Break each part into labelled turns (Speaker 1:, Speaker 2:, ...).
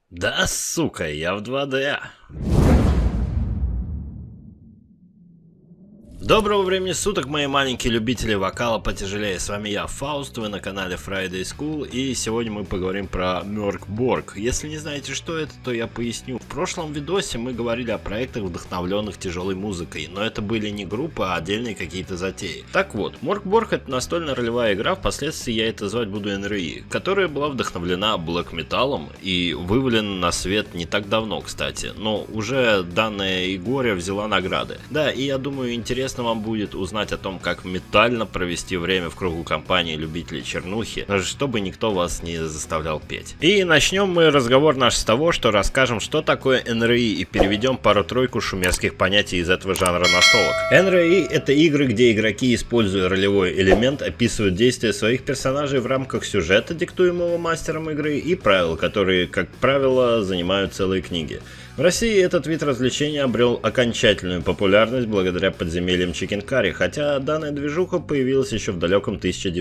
Speaker 1: Да, сука, я в 2D. Доброго времени суток, мои маленькие любители вокала потяжелее. С вами я, Фауст, вы на канале Friday School, и сегодня мы поговорим про Mörk Borg. Если не знаете, что это, то я поясню. В прошлом видосе мы говорили о проектах, вдохновленных тяжелой музыкой, но это были не группы, а отдельные какие-то затеи. Так вот, Mörk Borg — это настольная ролевая игра, впоследствии я это звать буду NRE, которая была вдохновлена блэк-металлом и вывалена на свет не так давно, кстати, но уже данная игоря взяла награды. Да, и я думаю, интересно вам будет узнать о том, как метально провести время в кругу компании любителей чернухи, чтобы никто вас не заставлял петь. И начнем мы разговор наш с того, что расскажем, что такое NRE, и переведем пару-тройку шумерских понятий из этого жанра настолок. NRE — это игры, где игроки, используя ролевой элемент, описывают действия своих персонажей в рамках сюжета, диктуемого мастером игры, и правил, которые, как правило, занимают целые книги. В России этот вид развлечения обрел окончательную популярность благодаря подземельям Chicken Curry, хотя данная движуха появилась еще в далеком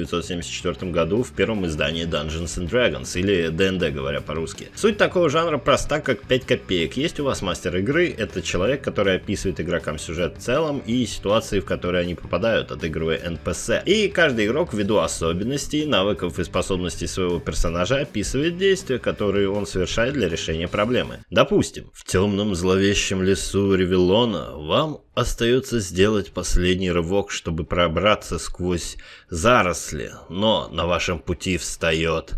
Speaker 1: 1974 году в первом издании Dungeons and Dragons, или D&D, говоря по-русски. Суть такого жанра проста, как 5 копеек. Есть у вас мастер игры, это человек, который описывает игрокам сюжет в целом и ситуации, в которые они попадают, отыгрывая NPC. И каждый игрок, ввиду особенностей, навыков и способностей своего персонажа, описывает действия, которые он совершает для решения проблемы. Допустим, в темном зловещем лесу Ревелона вам остается сделать последний рывок, чтобы пробраться сквозь заросли, но на вашем пути встает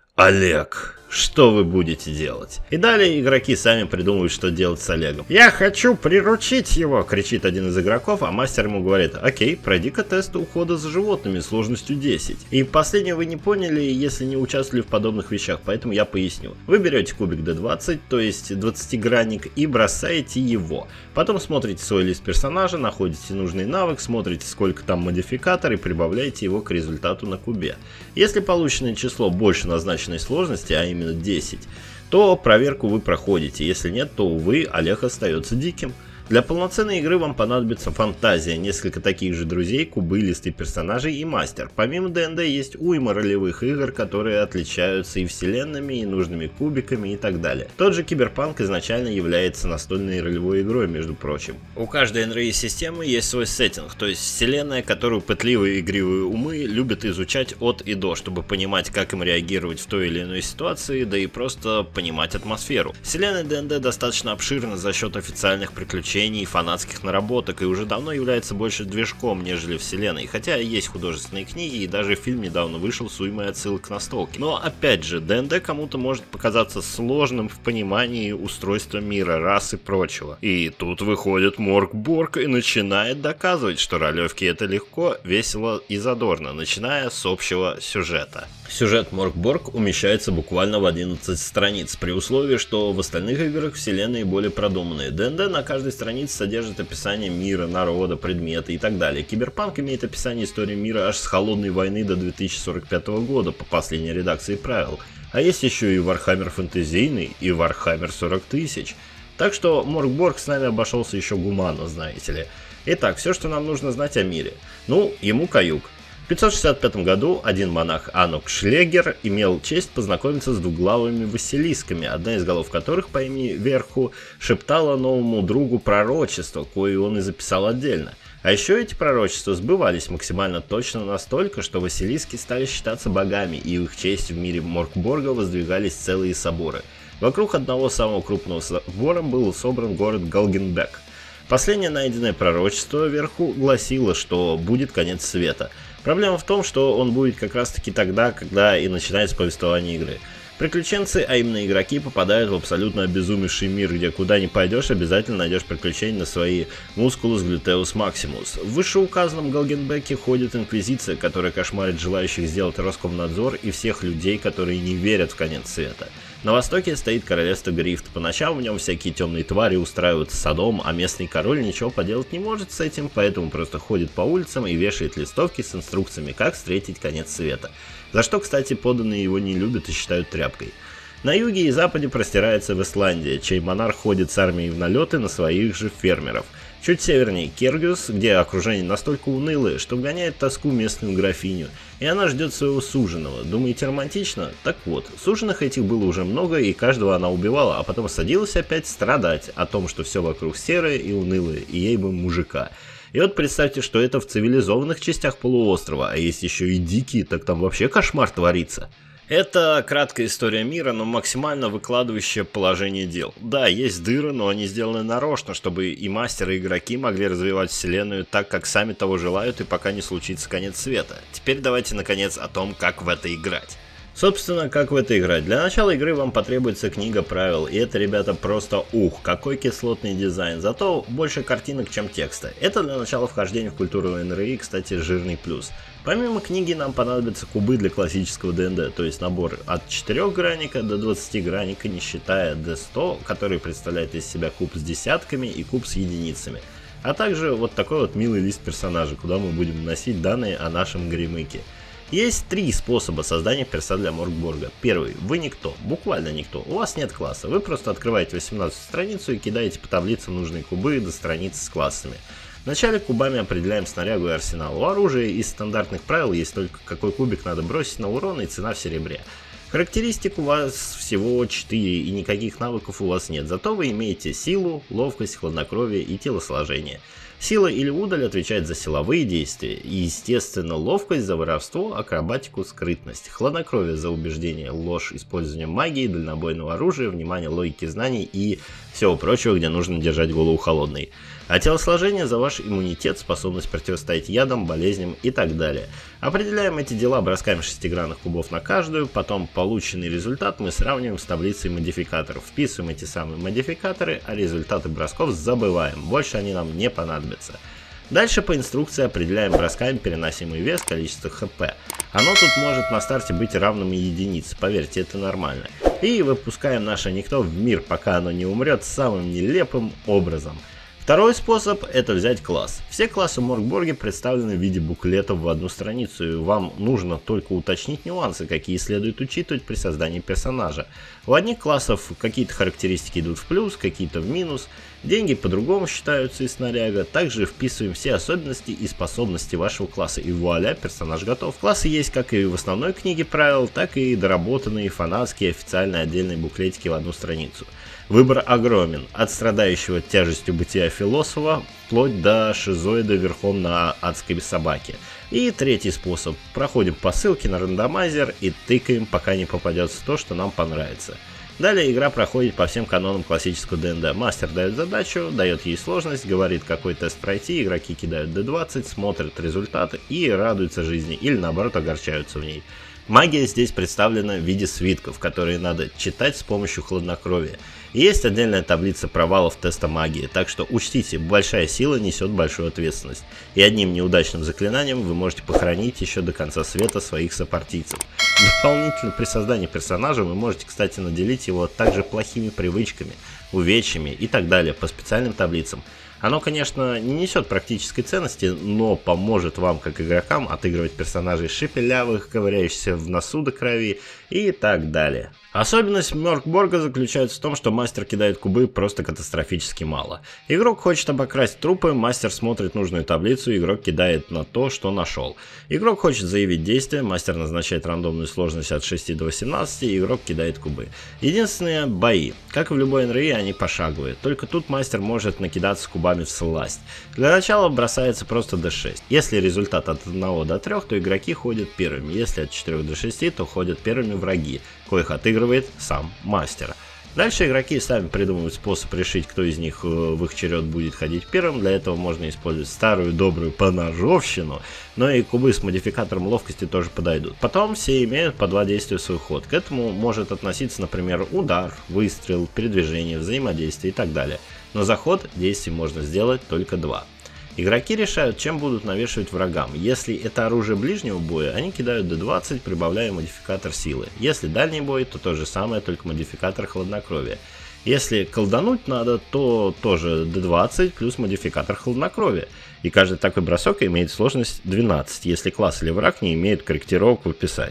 Speaker 1: Олег. Что вы будете делать? И далее игроки сами придумывают, что делать с Олегом. «Я хочу приручить его!» — кричит один из игроков, а мастер ему говорит: «Окей, пройди-ка тест ухода за животными сложностью 10. И последнее вы не поняли, если не участвовали в подобных вещах, поэтому я поясню. Вы берете кубик D20, то есть 20-гранник, и бросаете его. Потом смотрите свой лист персонажа, находите нужный навык, смотрите, сколько там модификатор, и прибавляете его к результату на кубе. Если полученное число больше назначенной сложности, а именно 10, то проверку вы проходите. Если нет, то, увы, Олег остается диким. Для полноценной игры вам понадобится фантазия, несколько таких же друзей, кубы, листы персонажей и мастер. Помимо ДНД есть уйма ролевых игр, которые отличаются и вселенными, и нужными кубиками и так далее. Тот же Киберпанк изначально является настольной ролевой игрой, между прочим. У каждой NRE-системы есть свой сеттинг, то есть вселенная, которую пытливые игривые умы любят изучать от и до, чтобы понимать, как им реагировать в той или иной ситуации, да и просто понимать атмосферу. Вселенная ДНД достаточно обширна за счет официальных приключений и фанатских наработок, и уже давно является больше движком, нежели вселенной, хотя есть художественные книги, и даже фильм недавно вышел с уймой отсылок к настолке. Но опять же, ДНД кому-то может показаться сложным в понимании устройства мира, рас и прочего. И тут выходит Mörk Borg и начинает доказывать, что ролевки — это легко, весело и задорно, начиная с общего сюжета. Сюжет Mörk Borg умещается буквально в 11 страниц, при условии, что в остальных играх вселенные более продуманные. ДНД на каждой странице содержит описание мира, народа, предмета и так далее. Киберпанк имеет описание истории мира аж с Холодной войны до 2045 года по последней редакции правил. А есть еще и Warhammer фэнтезийный и Warhammer 40 тысяч. Так что Mörk Borg с нами обошелся еще гуманно, знаете ли. Итак, все, что нам нужно знать о мире. Ну, ему каюк. В 565 году один монах Анук Шлегер имел честь познакомиться с двуглавыми василисками, одна из голов которых по имени Верху шептала новому другу пророчество, кое он и записал отдельно. А еще эти пророчества сбывались максимально точно настолько, что василиски стали считаться богами, и в их честь в мире Mörk Borg воздвигались целые соборы. Вокруг одного самого крупного собора был собран город Галгенбек. Последнее найденное пророчество Верху гласило, что будет конец света. Проблема в том, что он будет как раз таки тогда, когда и начинается повествование игры. Приключенцы, а именно игроки, попадают в абсолютно обезумевший мир, где куда ни пойдешь, обязательно найдешь приключения на свои Musculus Gluteus Maximus. В вышеуказанном Галгенбеке ходит Инквизиция, которая кошмарит желающих сделать Роскомнадзор и всех людей, которые не верят в конец света. На востоке стоит королевство Грифт. По ночам в нем всякие темные твари устраивают садом, а местный король ничего поделать не может с этим, поэтому просто ходит по улицам и вешает листовки с инструкциями, как встретить конец света. За что, кстати, подданные его не любят и считают тряпкой. На юге и западе простирается Вестландия, чей монарх ходит с армией в налеты на своих же фермеров. Чуть севернее Кергюс, где окружение настолько унылое, что вгоняет тоску местную графиню, и она ждет своего суженого. Думаете, романтично? Так вот, суженых этих было уже много, и каждого она убивала, а потом садилась опять страдать о том, что все вокруг серое и унылое, и ей бы мужика. И вот представьте, что это в цивилизованных частях полуострова, а есть еще и дикие, так там вообще кошмар творится. Это краткая история мира, но максимально выкладывающая положение дел. Да, есть дыры, но они сделаны нарочно, чтобы и мастеры, и игроки могли развивать вселенную так, как сами того желают, и пока не случится конец света. Теперь давайте наконец о том, как в это играть. Собственно, как в это играть? Для начала игры вам потребуется книга правил, и это, ребята, просто какой кислотный дизайн, зато больше картинок, чем текста. Это для начала вхождения в культуру НРИ, кстати, жирный плюс. Помимо книги нам понадобятся кубы для классического ДНД, то есть набор от 4 граника до 20 граника, не считая D100, который представляет из себя куб с десятками и куб с единицами. А также вот такой вот милый лист персонажа, куда мы будем вносить данные о нашем гримыке. Есть 3 способа создания перса для Моркборга. Первый. Вы никто, буквально никто, у вас нет класса, вы просто открываете 18 страницу и кидаете по таблицам нужные кубы до страницы с классами. Вначале кубами определяем снарягу и арсенал. У оружия из стандартных правил есть только какой кубик надо бросить на урон и цена в серебре. Характеристик у вас всего 4 и никаких навыков у вас нет, зато вы имеете силу, ловкость, хладнокровие и телосложение. Сила или удаль отвечает за силовые действия, и естественно ловкость за воровство, акробатику, скрытность, хладнокровие за убеждение, ложь, использование магии, дальнобойного оружия, внимание, логики, знаний и всего прочего, где нужно держать голову холодной. А телосложение за ваш иммунитет, способность противостоять ядам, болезням и так далее. Определяем эти дела бросками шестигранных кубов на каждую, потом полученный результат мы сравниваем с таблицей модификаторов, вписываем эти самые модификаторы, а результаты бросков забываем, больше они нам не понадобятся. Дальше по инструкции определяем бросками переносимый вес, количество хп. Оно тут может на старте быть равным единице, поверьте, это нормально. И выпускаем наше никто в мир, пока оно не умрет самым нелепым образом. Второй способ – это взять класс. Все классы в Моркборге представлены в виде буклетов в одну страницу, и вам нужно только уточнить нюансы, какие следует учитывать при создании персонажа. У одних классов какие-то характеристики идут в плюс, какие-то в минус, деньги по-другому считаются из снаряга, также вписываем все особенности и способности вашего класса, и вуаля, персонаж готов. Классы есть как и в основной книге правил, так и доработанные фанатские официальные отдельные буклетики в одну страницу. Выбор огромен, от страдающего тяжестью бытия философа, вплоть до шизоида верхом на адской собаке. И третий способ. Проходим по ссылке на рандомайзер и тыкаем, пока не попадется то, что нам понравится. Далее игра проходит по всем канонам классического ДНД. Мастер дает задачу, дает ей сложность, говорит, какой тест пройти, игроки кидают D20, смотрят результаты и радуются жизни, или наоборот огорчаются в ней. Магия здесь представлена в виде свитков, которые надо читать с помощью хладнокровия. И есть отдельная таблица провалов теста магии, так что учтите, большая сила несет большую ответственность. И одним неудачным заклинанием вы можете похоронить еще до конца света своих сопартийцев. Дополнительно при создании персонажа вы можете, кстати, наделить его также плохими привычками, увечьями и так далее по специальным таблицам. Оно, конечно, не несет практической ценности, но поможет вам, как игрокам, отыгрывать персонажей шепелявых, ковыряющихся в носу до крови и так далее. Особенность Моркборга заключается в том, что мастер кидает кубы просто катастрофически мало. Игрок хочет обокрасть трупы, мастер смотрит нужную таблицу, игрок кидает на то, что нашел. Игрок хочет заявить действие, мастер назначает рандомную сложность от 6 до 18, и игрок кидает кубы. Единственные бои. Как и в любой НРИ, они пошаговые, только тут мастер может накидаться кубами всласть. Для начала бросается просто D6. Если результат от 1 до 3, то игроки ходят первыми, если от 4 до 6, то ходят первыми враги, коих отыгрывает сам мастер. Дальше игроки сами придумывают способ решить, кто из них в их черед будет ходить первым. Для этого можно использовать старую добрую поножовщину, но и кубы с модификатором ловкости тоже подойдут. Потом все имеют по 2 действия в свой ход. К этому может относиться, например, удар, выстрел, передвижение, взаимодействие и так далее. Но за ход действий можно сделать только 2. Игроки решают, чем будут навешивать врагам. Если это оружие ближнего боя, они кидают D20, прибавляя модификатор силы. Если дальний бой, то то же самое, только модификатор хладнокровия. Если колдануть надо, то тоже D20 плюс модификатор хладнокровия. И каждый такой бросок имеет сложность 12, если класс или враг не имеет корректировок в описании.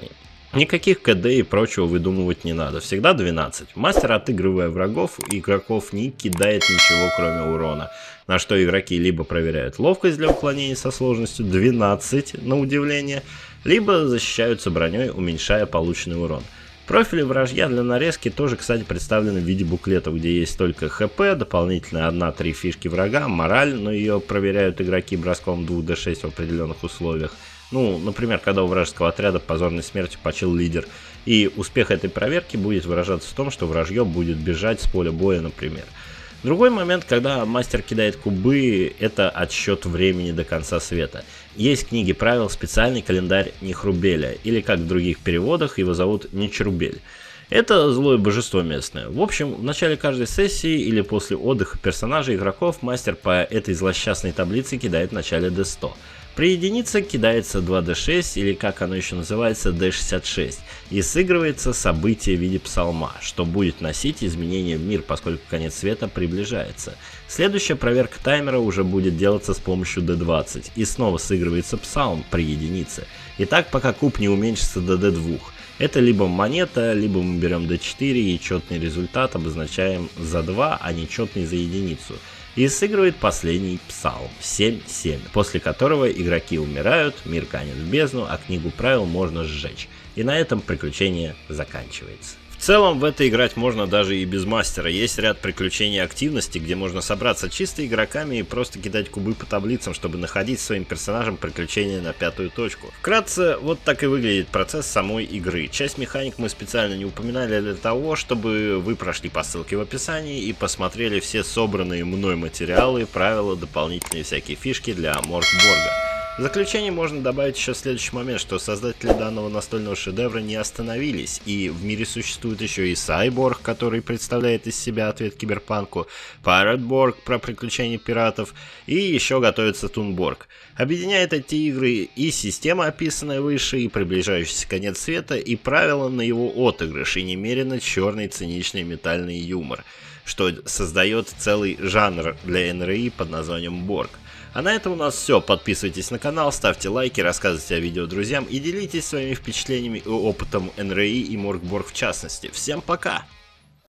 Speaker 1: Никаких КД и прочего выдумывать не надо, всегда 12. Мастер, отыгрывая врагов, игроков не кидает ничего кроме урона, на что игроки либо проверяют ловкость для уклонения со сложностью 12 на удивление, либо защищаются броней, уменьшая полученный урон. Профили вражья для нарезки тоже, кстати, представлены в виде буклетов, где есть только ХП, дополнительно 1-3 фишки врага, мораль, но ее проверяют игроки броском 2d6 в определенных условиях. Ну, например, когда у вражеского отряда позорной смертью почил лидер. И успех этой проверки будет выражаться в том, что вражье будет бежать с поля боя, например. Другой момент, когда мастер кидает кубы, это отсчет времени до конца света. Есть в книге правил специальный календарь Нехрубеля, или как в других переводах его зовут Нечрубель. Это злое божество местное. В общем, в начале каждой сессии или после отдыха персонажей игроков мастер по этой злосчастной таблице кидает в начале D100. При единице кидается 2d6 или как оно еще называется d66 и сыгрывается событие в виде псалма, что будет носить изменения в мир, поскольку конец света приближается. Следующая проверка таймера уже будет делаться с помощью d20 и снова сыгрывается псалм при единице. И так пока куб не уменьшится до d2. Это либо монета, либо мы берем d4 и четный результат обозначаем за 2, а нечетный за единицу. И сыгрывает последний псалм 7-7, после которого игроки умирают, мир канет в бездну, а книгу правил можно сжечь. И на этом приключение заканчивается. В целом в это играть можно даже и без мастера. Есть ряд приключений активности, где можно собраться чисто игроками и просто кидать кубы по таблицам, чтобы находить своим персонажам приключения на пятую точку. Вкратце, вот так и выглядит процесс самой игры. Часть механик мы специально не упоминали для того, чтобы вы прошли по ссылке в описании и посмотрели все собранные мной материалы, правила, дополнительные всякие фишки для Моркборга. В заключение можно добавить еще следующий момент, что создатели данного настольного шедевра не остановились, и в мире существует еще и Сайборг, который представляет из себя ответ киберпанку, Пиратборг про приключения пиратов, и еще готовится Тунборг. Объединяет эти игры и система, описанная выше, и приближающийся конец света, и правила на его отыгрыш, и немерено черный циничный метальный юмор, что создает целый жанр для НРИ под названием Борг. А на этом у нас все. Подписывайтесь на канал, ставьте лайки, рассказывайте о видео друзьям и делитесь своими впечатлениями и опытом НРИ и Моркборг в частности. Всем пока!